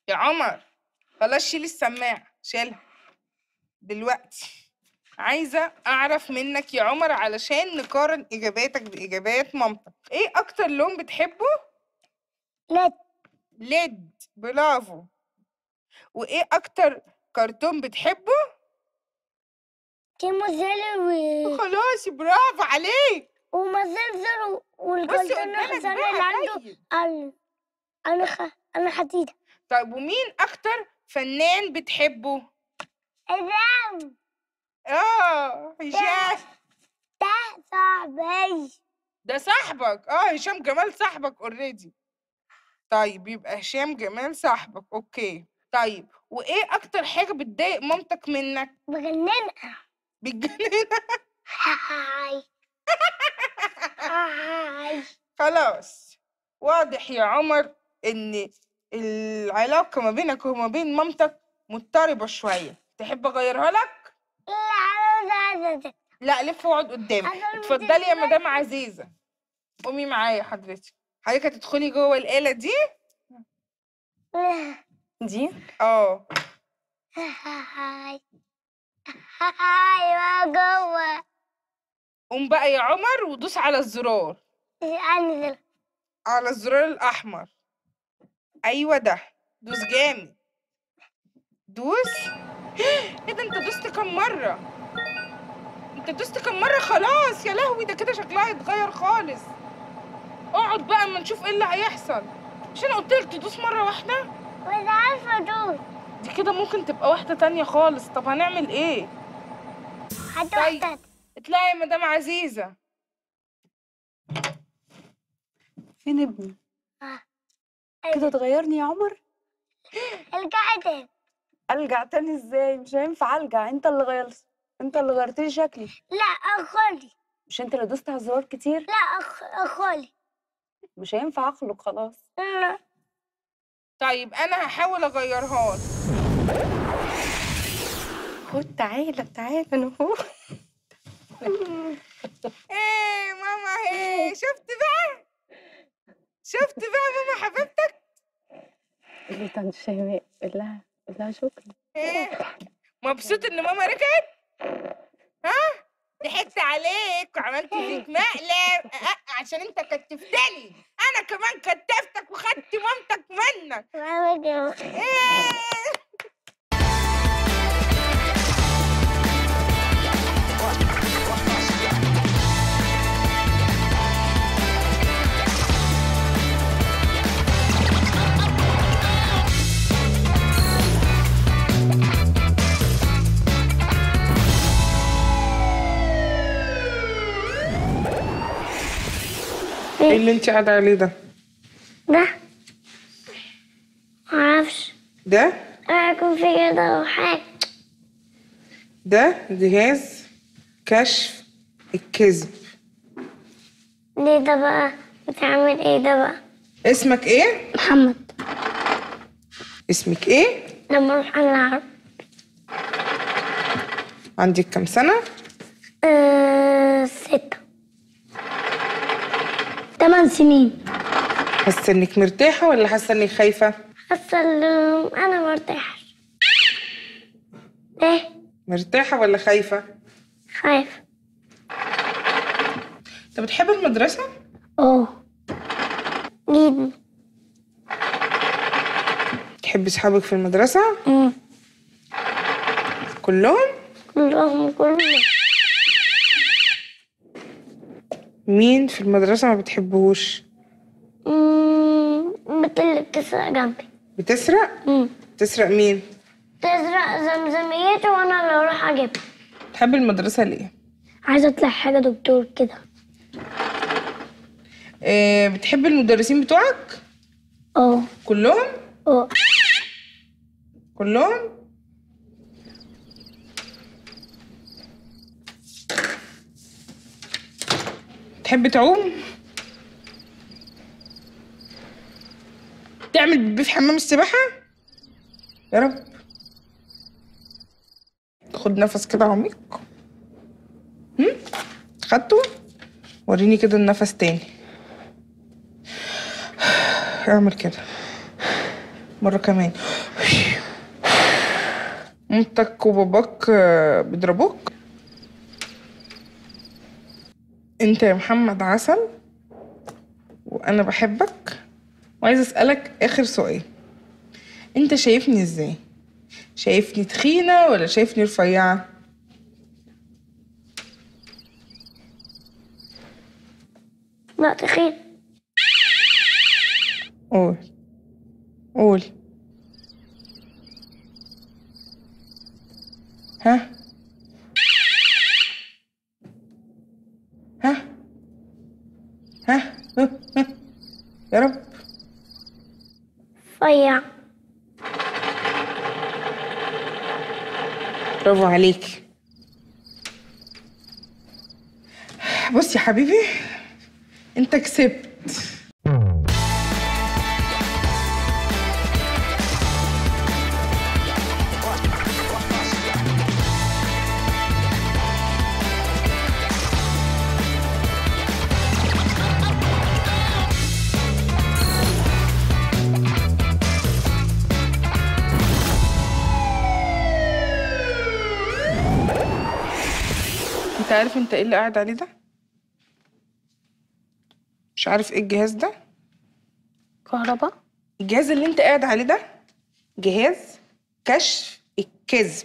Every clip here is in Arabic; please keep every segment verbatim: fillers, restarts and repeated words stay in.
يا عمر خلاص شيل السماعة، شيلها دلوقتي. عايزة أعرف منك يا عمر علشان نقارن إجاباتك بإجابات مامتك. إيه أكتر لون بتحبه؟ ليد. ليد، برافو. وإيه أكتر كرتون بتحبه؟ كيمو زيرو و خلاص برافو عليك. ومازنزر بص والكرتون قدامك الحصان بقى. اللي عنده طيب ال- أنا خ... أنا حديدة. طيب ومين أكتر فنان بتحبه؟ الرام آه هشام. ده صاحبي. ده صاحبك؟ اه هشام جمال صاحبك اوريدي. طيب يبقى هشام جمال صاحبك، اوكي. طيب وايه اكتر حاجة بتضايق مامتك منك؟ بجننها. بتجننها؟ هاي هاي. خلاص واضح يا عمر ان العلاقة ما بينك وما بين مامتك مضطربة شوية. تحب اغيرها لك؟ لا لا لف واقعد قدامي. اتفضلي يا مدام عزيزة، قومي معايا حضرتك. حضرتك هتدخلي جوه الآلة دي. دي اه هاي هاي جوه. قوم بقى يا عمر ودوس على الزرار، انزل على الزرار الأحمر. أيوة ده، دوس جامد، دوس. ايه ده انت دوست كام مرة؟ انت دوست كام مرة؟ خلاص يا لهوي ده كده شكلها هيتغير خالص. اقعد بقى اما نشوف ايه اللي هيحصل. مش انا قلت لك تدوس مرة واحدة؟ مش عارفة ادوس. دي كده ممكن تبقى واحدة تانية خالص. طب هنعمل ايه؟ هات طيب واحدة. اطلعي يا مدام عزيزة. فين ابني؟ آه. كده تغيرني يا عمر؟ ارجعي تاني. ارجع تاني ازاي؟ مش هينفع ارجع، انت اللي غيرت انت اللي غيرت لي شكلي. لا اخولي. مش انت اللي دوست على الزرار كتير؟ لا أخ... اخولي. مش هينفع اخلق خلاص. لا. طيب انا هحاول اغيرها لك. خد تعالى تعالى انا اهو. ايه ماما اهي، شفت بقى؟ شفت بقى ماما حبيبتك؟ اللي طنط شيماء قول لها قول لها شكرا. ايه مبسوط ان ماما رجعت؟ ها؟ ضحكت عليك وعملت فيك مقلب أه عشان انت كتفتني. انا كمان كتفتك وخدت مامتك منك. ايه ايه اللي انت قاعده عليه ده؟ ده معرفش. ده هيكون في كده او حاجة. ده جهاز كشف الكذب. ليه ده بقى؟ بتعمل ايه ده بقى؟ اسمك ايه؟ محمد. اسمك ايه؟ لما اروح العب. عندك كام سنة؟ أه... ستة. تمن سنين. حاسة انك مرتاحة ولا حاسة انك خايفة؟ حاسة ان انا مرتاحة. ايه؟ مرتاحة ولا خايفة؟ خايفة. انت بتحب المدرسة؟ اه جدا. تحب اصحابك في المدرسة؟ امم كلهم؟ كلهم كلهم. مين في المدرسة ما بتحبهوش؟ امم بنت اللي بتسرق جنبي. بتسرق؟ امم تسرق مين؟ تسرق زمزميتي وانا اللي اروح اجيبها. تحب المدرسة ليه؟ عايزة اطلع حاجة دكتور كده. اه بتحب المدرسين بتوعك؟ اه كلهم؟ اه. كلهم؟ تحب تعوم؟ تعمل بيبي في حمام السباحة؟ يا رب. خد نفس كده عميق. هم؟ خدته؟ وريني كده النفس تاني. اعمل كده. مرة كمان. مامتك وباباك آه، بيضربوك؟ انت يا محمد عسل، وانا بحبك، وعايزة اسألك اخر سؤال. انت شايفني ازاي؟ شايفني تخينة ولا شايفني رفيعة؟ لا تخيل. قول قول. ها ها ها ها, ها. يا رب. رفيع. برافو عليك. بص يا حبيبي، انت كسبت. انت عارف انت ايه اللي قاعد عليه ده؟ مش عارف ايه الجهاز ده؟ كهرباء. الجهاز اللي انت قاعد عليه ده جهاز كشف الكذب.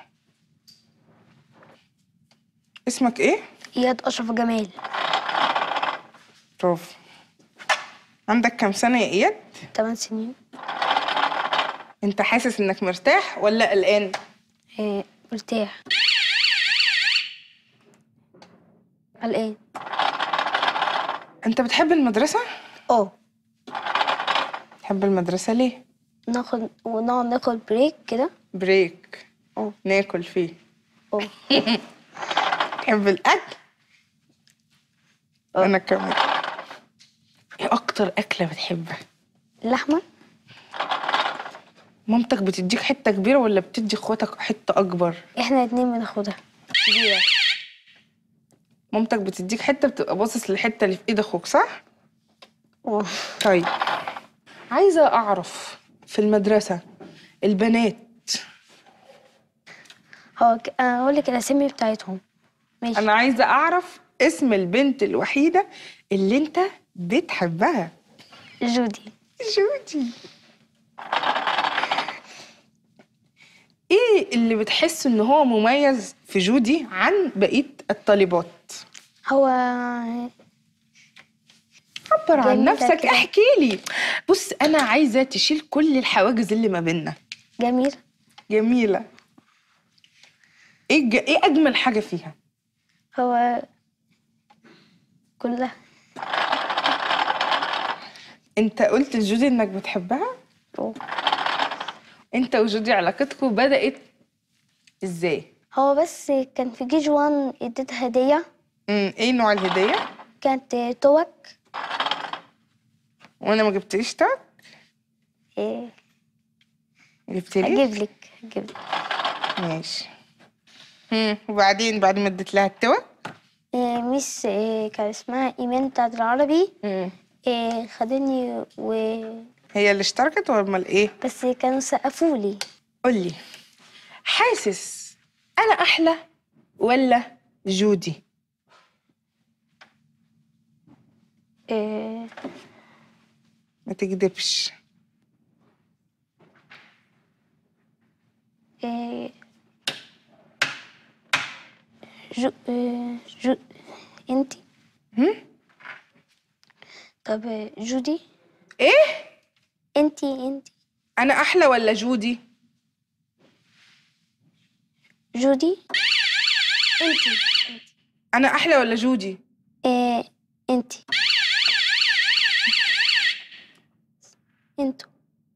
اسمك ايه؟ اياد اشرف جمال. برافو. عندك كام سنة يا اياد؟ تمن سنين. انت حاسس انك مرتاح ولا قلقان؟ إيه مرتاح. قلقان. انت بتحب المدرسة؟ اه. بتحب المدرسة ليه؟ ناخد ونقعد ناخد بريك كده. بريك اه. ناكل فيه. اه. تحب الأكل؟ اه. أنا كمان. إيه أكتر أكلة بتحبها؟ اللحمة. مامتك بتديك حتة كبيرة ولا بتدي إخواتك حتة أكبر؟ احنا الاتنين بناخدها كبيرة. مامتك بتديك حتة بتبقى باصص للحتة اللي في إيد أخوك صح؟ اه. طيب، عايزة أعرف في المدرسة البنات. هو ك- أنا هقول لك الاسامي بتاعتهم. ماشي. أنا عايزة أعرف اسم البنت الوحيدة اللي أنت بتحبها. جودي. جودي. ايه اللي بتحس ان هو مميز في جودي عن بقية الطالبات؟ هو عبر عن جميلة نفسك، كده. احكي لي. بص انا عايزة تشيل كل الحواجز اللي ما بيننا. جميل. جميلة. ايه الج... ايه اجمل حاجة فيها؟ هو كلها. انت قلت لجودي انك بتحبها؟ أوه. انت وجودي علاقتكم بدأت ازاي؟ هو بس كان في جي وان اديتها هدية. امم ايه نوع الهدية؟ كانت توك. وانا ما جبتليش تاك؟ إيه. جبتلي؟ هجيب لك هجيب لك. ماشي. امم وبعدين بعد ما اديت لها التوك؟ إيه ميس إيه كان اسمها ايمان بتاعت العربي. امم إيه خدني و هي اللي اشتركت ولا امال ايه؟ بس كانوا سقفولي. قولي، حاسس انا احلى ولا جودي؟ إيه. ما تكدبش. إيه. جو إيه جو انتي. هم؟ طب إيه، جودي. ايه؟ انتي انتي انا احلى ولا جودي؟ جودي. انتي انتي انا احلى ولا جودي؟ إيه انتي انتو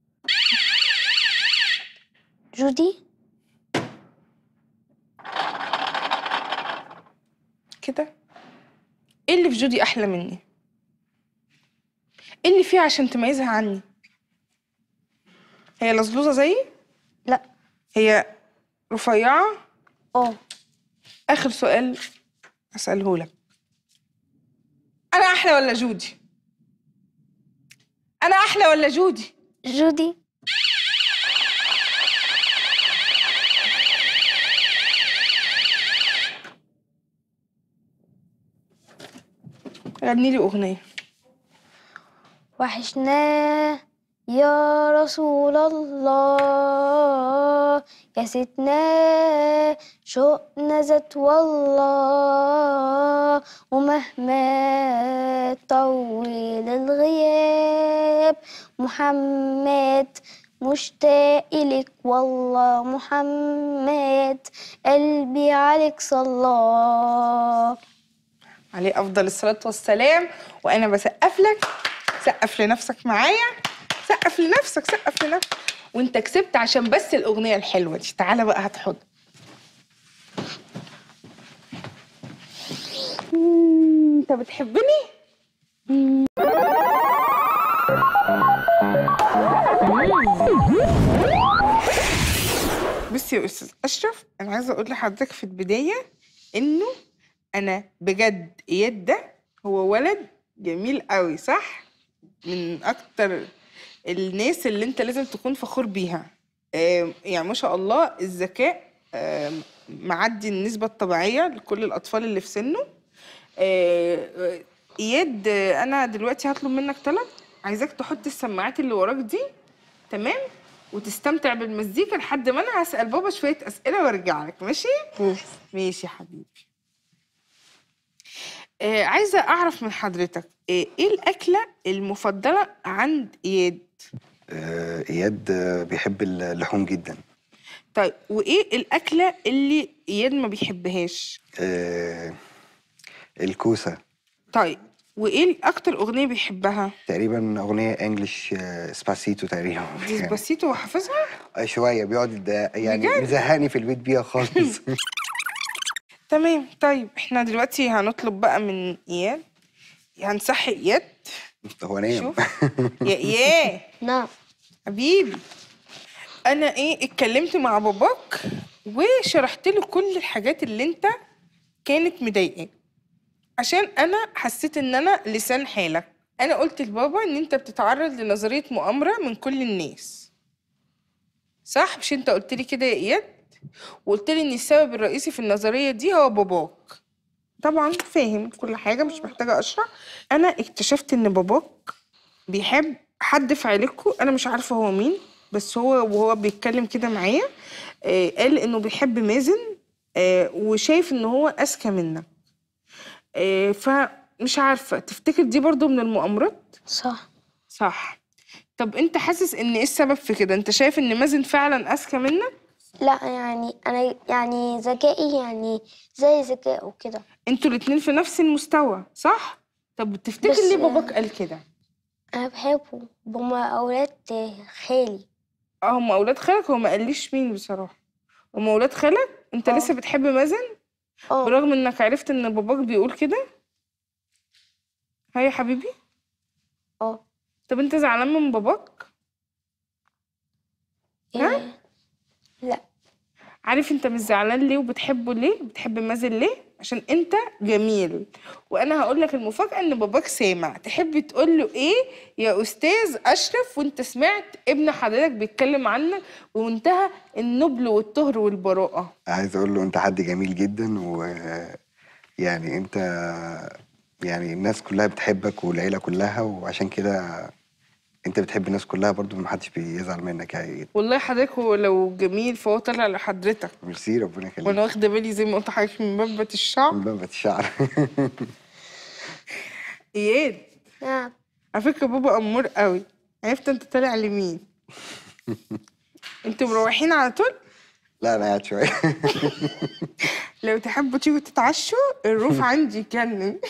جودي. كده. ايه اللي في جودي احلى مني؟ ايه اللي فيها عشان تميزها عني؟ هي لزلوزه زيي؟ لا. هي رفيعه؟ اه. اخر سؤال اساله لك، انا احلى ولا جودي؟ انا احلى ولا جودي؟ جودي. غني لي اغنيه. وحشنا يا رسول الله، يا ستنا شوقنا زاد والله، ومهما طول الغياب محمد مشتاق إليك والله، محمد قلبي عليك صلى. عليه افضل الصلاه والسلام. وانا بسقف لك، سقف لنفسك معايا، سقف لنفسك، سقف لنفسك. وانت كسبت عشان بس الاغنيه الحلوه دي. تعالى بقى هات حضن. مم، انت بتحبني؟ بصي يا استاذ اشرف، انا عايزه اقول لحضرتك في البدايه انه انا بجد اياد ده هو ولد جميل قوي، صح؟ من اكتر الناس اللي انت لازم تكون فخور بيها. آم، يعني ما شاء الله الذكاء آم، معدي النسبة الطبيعية لكل الأطفال اللي في سنه. آه، آه، إياد، آه، أنا دلوقتي هطلب منك طلب. عايزاك تحط السماعات اللي وراك دي، تمام؟ وتستمتع بالمزيكا لحد ما أنا هسأل بابا شوية أسئلة وأرجع لك، ماشي؟ ماشي يا حبيبي. آه، عايزة أعرف من حضرتك آه، إيه الأكلة المفضلة عند إياد؟ آه، إياد آه، بيحب اللحوم جدا. طيب وإيه الأكلة اللي إياد ما بيحبهاش؟ آه، الكوسة. طيب وإيه أكتر أغنية بيحبها؟ تقريبا أغنية انجلش، آه، سباسيتو تقريبا. ديسباسيتو وحافظها؟ آه، شوية بيقعد يد- يعني بجد؟ مزهقني في البيت بيها خالص. تمام. طيب إحنا دلوقتي هنطلب بقى من إياد، هنصحي إياد. هو نايم. شوف يا إياد نعم حبيبي، أنا إيه اتكلمت مع باباك وشرحت له كل الحاجات اللي أنت كانت مضايقاك، عشان انا حسيت ان انا لسان حالك. انا قلت لبابا ان انت بتتعرض لنظريه مؤامره من كل الناس، صح؟ مش انت قلت لي كده يا اياد؟ وقلت لي ان السبب الرئيسي في النظريه دي هو باباك. طبعا فاهم كل حاجه، مش محتاجه اشرح. انا اكتشفت ان باباك بيحب حد في عيلتكم، انا مش عارفه هو مين، بس هو وهو بيتكلم كده معايا آه قال انه بيحب مازن، آه وشايف ان هو اذكى منك. آه، فمش عارفة تفتكر دي برضو من المؤامرات؟ صح. صح. طب انت حاسس ان ايه السبب في كده؟ انت شايف ان مازن فعلا اذكى منك؟ لا يعني أنا يعني ذكائي يعني زي ذكائه كده. انتوا الاتنين في نفس المستوى، صح؟ طب تفتكر بس ليه باباك قال كده؟ أنا بحبه، هما أولاد خالي. اه هم اولاد خالك، هو ما قاليش مين بصراحة. هم اولاد خالك؟ انت اه. لسه بتحب مازن؟ اه. برغم انك عرفت ان باباك بيقول كده؟ ها يا حبيبي؟ اه. طب انت زعلان من باباك؟ ها؟ إيه؟ لا. عارف انت مش زعلان ليه وبتحبه ليه؟ بتحب مازن ليه؟ عشان انت جميل. وانا هقول لك المفاجأة ان باباك سامع. تحب تقول له ايه يا استاذ اشرف وانت سمعت ابن حضرتك بيتكلم عنك بمنتهى النبل والطهر والبراءة؟ عايز أقول له أنت حد جميل جدا، ويعني أنت يعني الناس كلها بتحبك والعيلة كلها، وعشان كده أنت بتحب الناس كلها برضو، محدش بيزعل منك يا إياد. والله حضرتك هو لو جميل فهو طلع لحضرتك، ميرسي، ربنا وانا يخليك. واخده بالي زي ما قلت لحضرتك من ببة الشعر. من بابة الشعر. اياد، نعم. على فكرة بابا أمور قوي. عرفت انت طالع لمين؟ انتوا مروحين على طول؟ لا أنا قاعد شوية. لو تحبوا تيجوا تتعشوا الروف عندي يكلم.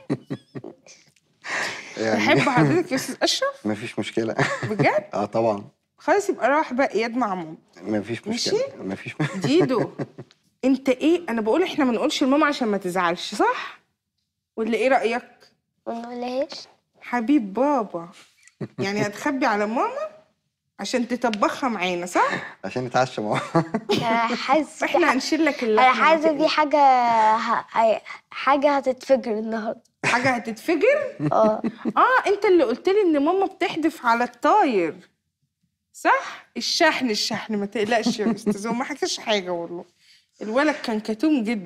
تحب يعني حضرتك يا استاذ اشرف؟ مفيش مشكلة. بجد؟ اه طبعا. خلاص يبقى روح بقى اياد مع ماما. مفيش ماشي؟ مشكلة. مفيش مشكلة. ديدو، انت ايه؟ انا بقول احنا ما نقولش لماما عشان ما تزعلش، صح؟ ولا ايه رايك؟ منقولهاش. حبيب بابا، يعني هتخبي على ماما عشان تطبخها معانا، صح؟ عشان نتعشى مع أنا حاسس فاحنا هنشيل لك اللحمه. أنا ما حاسس دي تقلقش. حاجة ه... حاجة هتتفجر النهاردة. حاجه هتتفجر؟ اه. اه انت اللي قلت لي ان ماما بتحدف على الطاير، صح؟ الشحن الشحن ما تقلقش يا استاذ، هو ما حكاش حاجه والله. الولد كان كتوم جدا.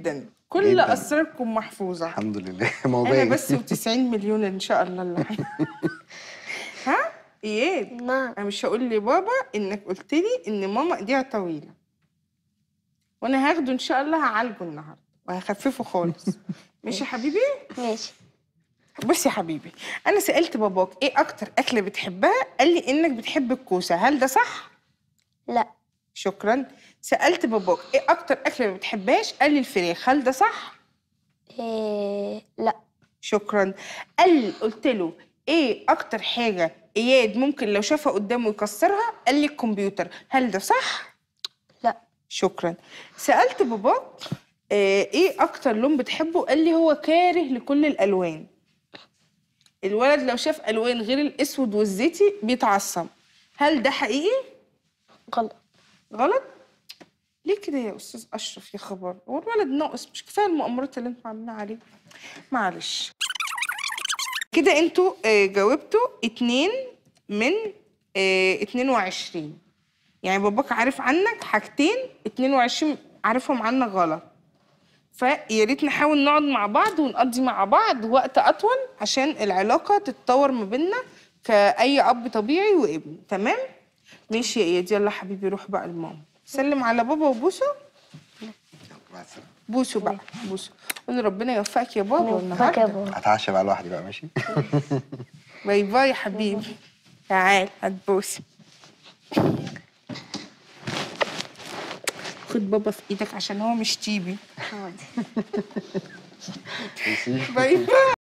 كل جداً. اسراركم محفوظه. الحمد لله. انا موضوعي بس و90 مليون ان شاء الله اللي هي. ها اياد، نعم. انا مش هقول لبابا انك قلت لي ان ماما ايديها طويله، وانا هاخده ان شاء الله هعالجه النهارده وهخففه خالص. ماشي يا حبيبي؟ ماشي. بص يا حبيبي، انا سالت باباك ايه اكتر اكله بتحبها، قال لي انك بتحب الكوسه، هل ده صح؟ لا. شكرا. سالت باباك ايه اكتر اكله ما بتحبهاش، قال لي الفراخ، هل ده صح؟ إيه لا. شكرا. قال قلت له ايه اكتر حاجه اياد ممكن لو شافها قدامه يكسرها، قال لي الكمبيوتر، هل ده صح؟ لا. شكرا. سالت باباك آه، ايه اكتر لون بتحبه، قال لي هو كاره لكل الالوان. الولد لو شاف الوان غير الاسود والزيتي بيتعصب، هل ده حقيقي؟ غلط. غلط؟ ليه كده يا استاذ اشرف يا خبر؟ هو الولد ناقص؟ مش كفايه المؤامرات اللي انتوا عاملينها عليه؟ معلش. كده انتوا آه، جاوبتوا اتنين من آه، اتنين وعشرين. يعني باباك عارف عنك حاجتين، اتنين وعشرين عارفهم عنك غلط. فيا ريت نحاول نقعد مع بعض ونقضي مع بعض وقت اطول عشان العلاقه تتطور ما بيننا كأي اب طبيعي وابن. تمام؟ ماشي يا اياد، يلا حبيبي روح بقى لماما، سلم على بابا وبوسه. مع السلامة. بوسه بقى، بوسه، قول ربنا يوفقك يا بابا فاكر النهارده. بابا. هتعشى بقى لوحدي بقى، ماشي. باي باي يا حبيبي. تعال هتبوسي. خد بابا في ايدك عشان هو مش تيبي. حاضر. ماشي. باي باي.